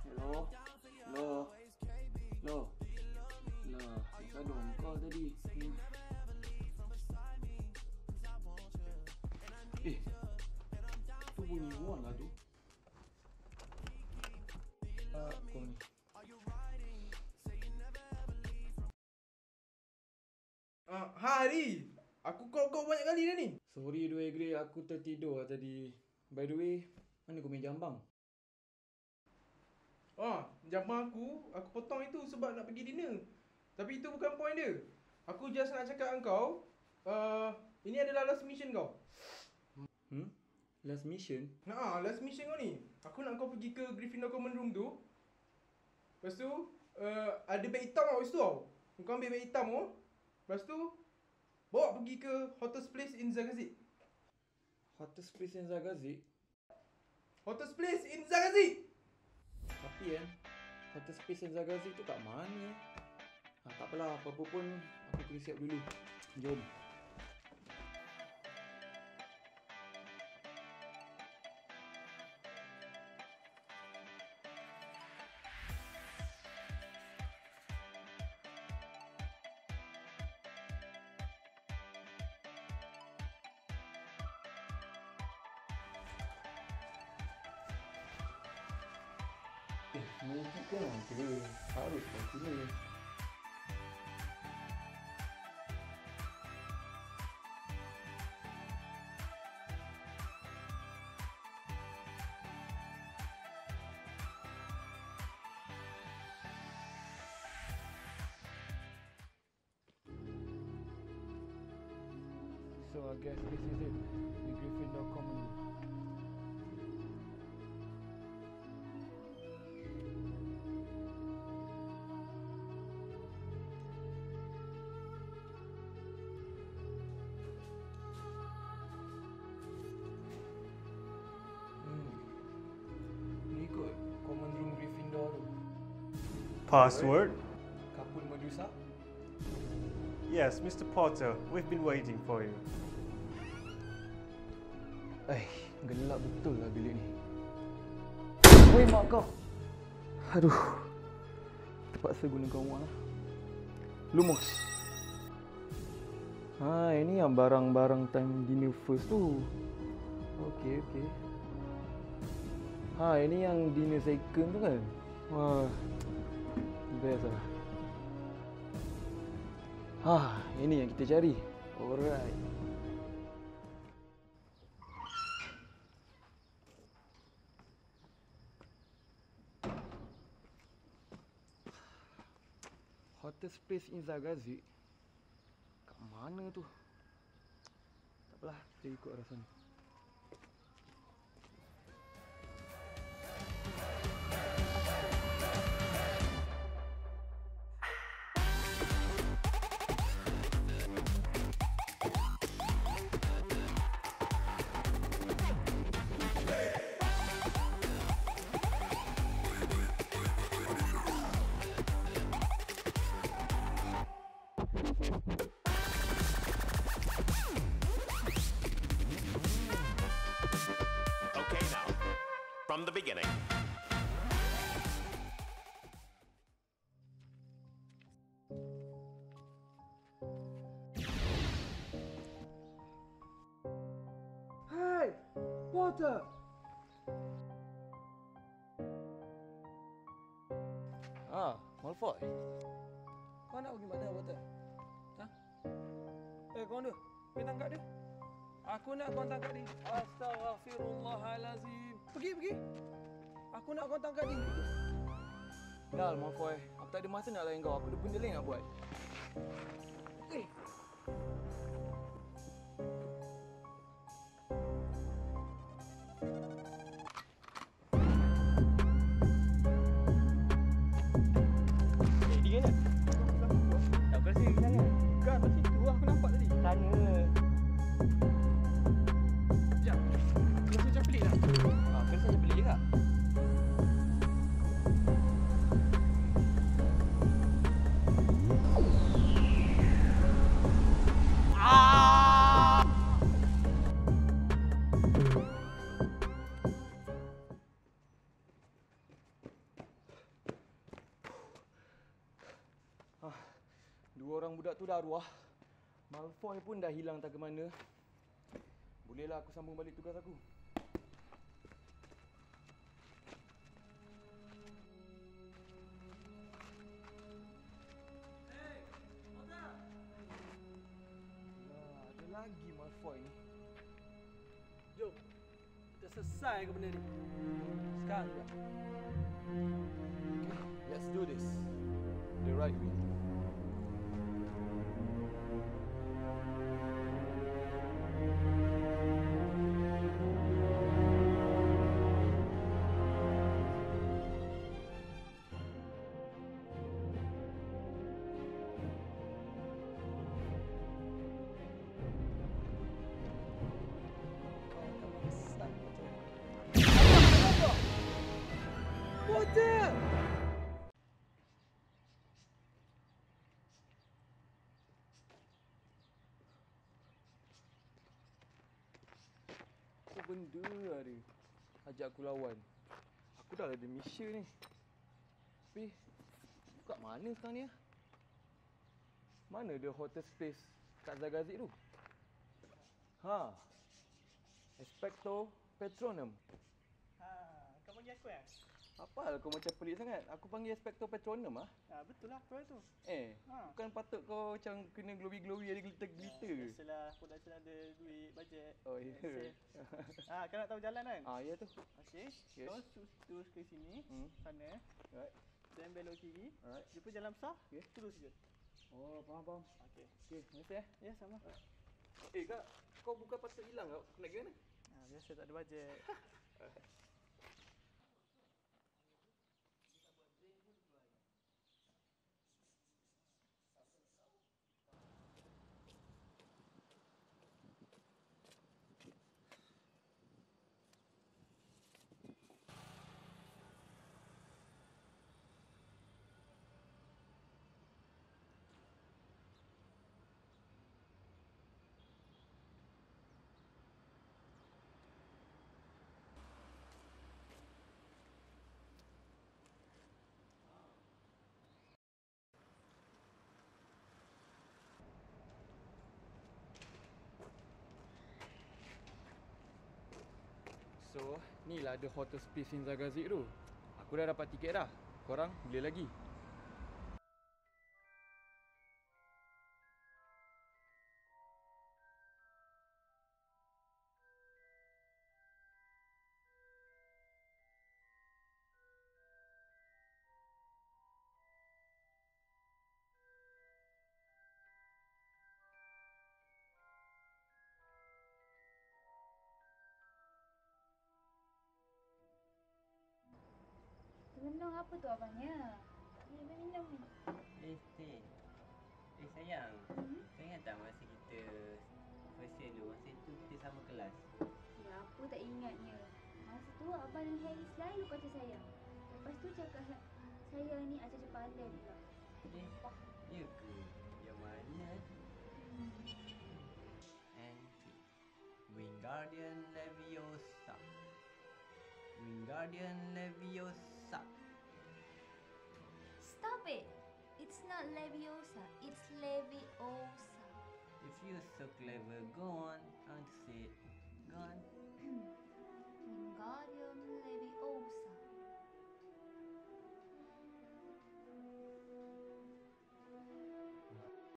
Hello? Hello? Hello? Lah, macam dong kau tadi. Tu bunyi Wan lah tu. Kau ni. Hari, aku call kau banyak kali dah ni. Sorry Dua Grey, aku tertidur tadi. By the way, mana kau main jambang? Jambang aku potong itu sebab nak pergi dinner. Tapi itu bukan point dia. Aku just nak cakap dengan kau, ini adalah last mission kau. Last mission? Last mission kau ni. Aku nak kau pergi ke Gryffindor Common Room tu. Lepas tu, ada beg hitam kat situ tau. Kau ambil beg hitam tu. Lepas tu, bawa pergi ke Hottest Place in Zagazig. Hottest Place in Zagazig? Hottest Place in Zagazig! Tapi kan, Hottest Place in Zagazig tu kat mana? Tak apalah, apa-apa pun aku pergi siap dulu. Jom. Music kan ada. Harus pastinya. So I guess this is it. The Gryffindor Common Room. Ni kot Common Room Gryffindor tu. Password? Kapul Medusa. Yes, Mr. Potter, we've been waiting for you. Gelap betul lah bilik ni. Oi, mak kau. Aduh. Terpaksa gunakan wang lah. Lumos. Ini yang barang-barang time dinner first tu. Okey. Ini yang dinner second tu kan. Wah. Best lah. Ini yang kita cari. Alright. Hottest Place in Zagazig. Kat mana tu? Tak apalah, kita ikut arah sana. Okay, now, from the beginning. Hey, Potter! Malfoy. Kau nak pergi mana, Potter? Kau tu, pergi tangkap dia. Aku nak kau tangkap dia. Astaghfirullahalazim. Pergi. Aku nak kau tangkap dia. Dah, Malfoy. Aku tak ada masa nak layan kau. Aku ada benda lain nak buat. Dia mana? Aku rasa di sana. Bukan, kat situ aku nampak tadi. Sana. Sekejap. Rasa macam pelik tak? Aku rasa macam pelik juga. tu dah arwah. Malfoy pun dah hilang tak ke mana. Bolehlah aku sambung balik tugas aku. Ada lagi Malfoy ni. Jom, kita selesai ke benda ni. Sekarang juga. Okay, let's do this. The right way. Potter! Apa benda ada? Ajak aku lawan. Aku dah ada mission ni. Tapi kat mana sekarang ni? Mana dia hotel space kat Zagazig tu? Ha. Expecto Patronum. Kau bagi aku ya? Apa hal kau macam pelik sangat? Aku panggil Expecto Patronum ah. Betul lah, kau tu. Ha. Bukan patut kau macam kena glowy-glowy ada glitter-glitter ke? Biasalah, production ada duit, bajet. Oh ya. Kau nak tahu jalan kan? Ya tu. Okey. Yes. Kau terus ke sini, sana. Right. Then belok kiri. Alright. Jumpa jalan besar, Okey. terus je. Oh, faham. Okey. Okey, terima kasih Ya, sama. Kak, kau bukan patut hilang kau. Nak pergi mana? Biasa tak ada bajet. So, ni lah the hotel space in Zagazig tu. Aku dah dapat tiket dah. Korang boleh lagi. Termenung apa tu abangnya? Ni minum ni. Teh. Sayang. Kau ingat tak masa kita first year dulu, masa tu kita sama kelas? Ya, apa tak ingatnya. Masa tu abang dan Harry selalu kata sayang. Lepas tu cakap saya ni ajar pandai pula. Ya ke? Yang mana? And Wingardium Leviosa. Wingardium Leviosa. Stop it! It's not Leviosa, it's Leviosa. If you're so clever, go on and say